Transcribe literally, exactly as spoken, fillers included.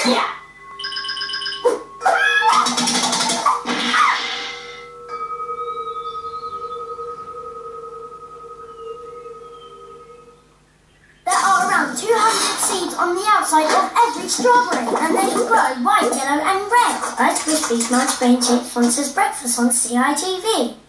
Yeah. There are around two hundred seeds on the outside of every strawberry, and they can grow white, yellow and red. Rice Krispies Multi-Grain Chips sponsors breakfast on C I T V.